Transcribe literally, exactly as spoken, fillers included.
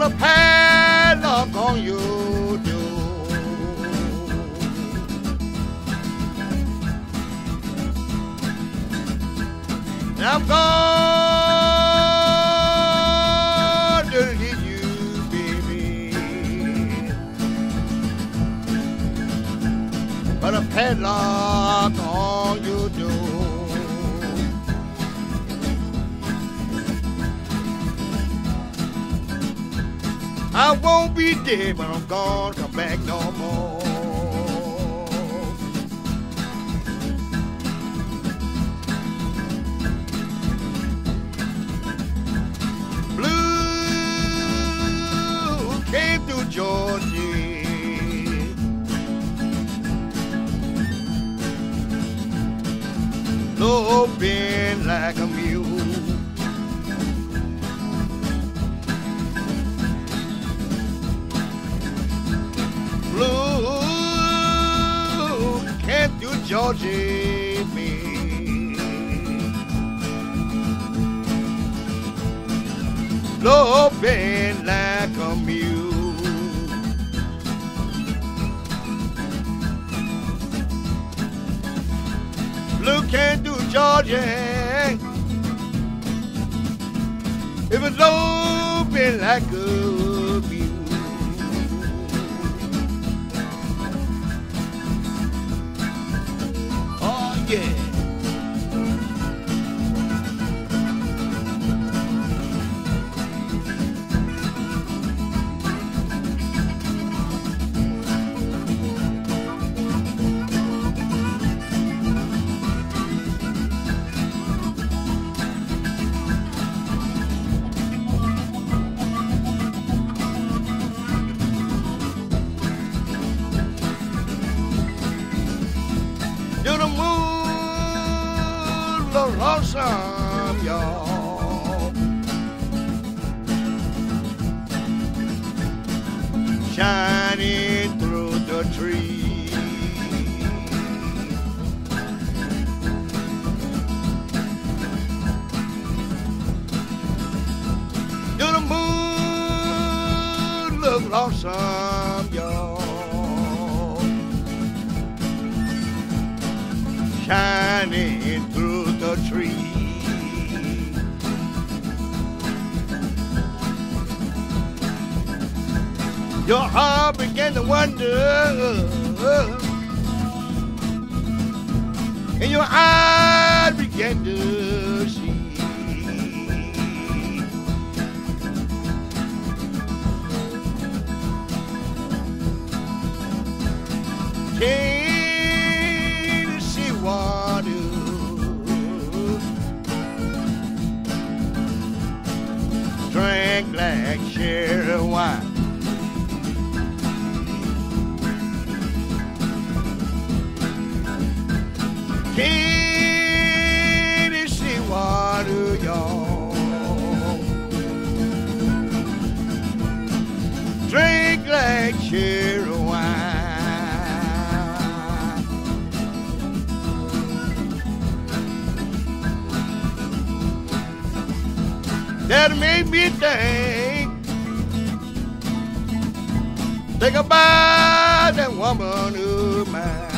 a padlock on your door. And I'm going to leave you, baby, but a padlock on your door. I won't be dead, but I'm gonna come back no more. Blue came through Georgia, loping like a mule. Blue came through Georgia, me. Loping like a mule. Blue came through Georgia. It was loping like a mule. Yeah. You're the moon, look lonesome, y'all, shining through the trees. You're the moon, look lonesome, y'all, shining through the trees. Your heart began to wonder, and your eyes began to see. Can't see water, drank like sherry wine. Can't see water, y'all, drink like sherry wine. That made me think, think about that woman of mine.